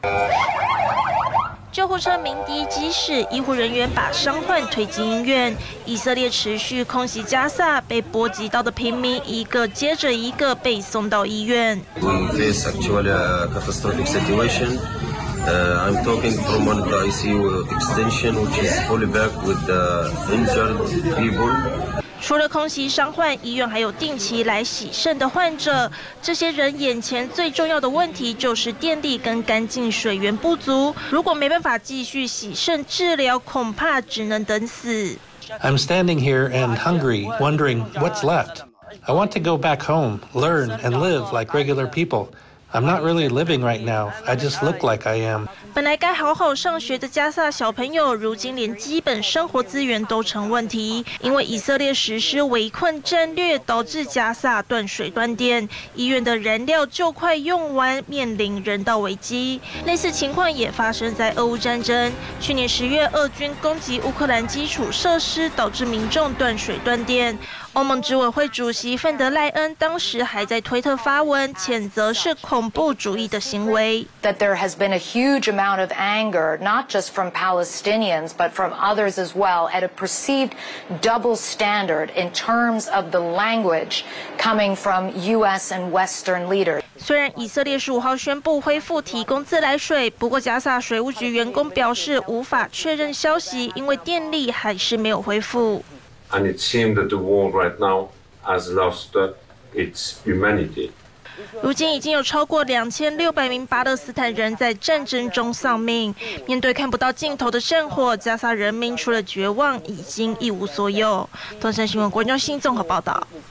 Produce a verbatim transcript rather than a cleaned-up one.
救护车鸣笛疾驶，医护人员把伤患推进医院。以色列持续空袭加萨，被波及到的平民一个接着一个被送到医院。 We face actually a catastrophic situation. Uh, I'm talking from one of the I C U extension, which is fully packed with the injured people. 除了空袭伤患，医院还有定期来洗肾的患者。这些人眼前最重要的问题就是电力跟干净水源不足。如果没办法继续洗肾治疗，恐怕只能等死。 I'm standing here and hungry, wondering what's left. I want to go back home, learn, and live like regular people. I'm not really living right now. I just look like I am. 本来该好好上学的加萨小朋友，如今连基本生活资源都成问题。因为以色列实施围困战略，导致加萨断水断电，医院的燃料就快用完，面临人道危机。类似情况也发生在俄乌战争。去年十月，俄军攻击乌克兰基础设施，导致民众断水断电。欧盟执委会主席范德赖恩当时还在推特发文，谴责是恐怖主义的行为。 That there has been a huge amount of anger, not just from Palestinians, but from others as well, at a perceived double standard in terms of the language coming from U S and Western leaders. 虽然以色列十五号宣布恢复提供自来水，不过加萨水务局员工表示无法确认消息，因为电力还是没有恢复。 And it seems that the world right now has lost its humanity. 如今已经有超过两千六百名巴勒斯坦人在战争中丧命。面对看不到尽头的战火，加萨人民除了绝望，已经一无所有。东森新闻国际新综合报道。